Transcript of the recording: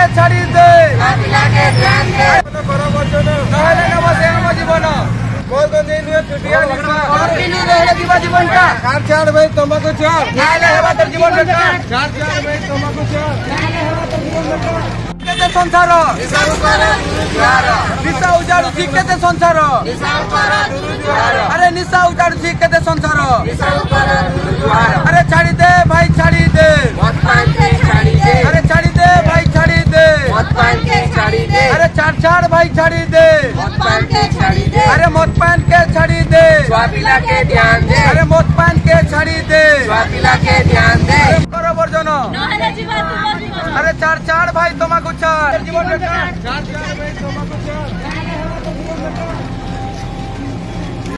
छाड़ी दे जीवन जीवनटा छाड़ भाई तंबाकू छाड़ जीवन संसार निशा उजाड़ू के संसार अरे निशा उजाड़ू के संसार अरे छाड़ी दे भाई छाड़ी दे अरे छाड़ी दे भाई छाड़ी दे अरे छाड़ भाई छाड़ी दे अरे मत पान के छाड़ी दे के ध्यान दे अरे मत पान के छाड़ी दे के ध्यान दे करो वर्जन अरे छाड़ भाई तंबाकू छाड़ जीवन में छाड़ भाई तंबाकू छाड़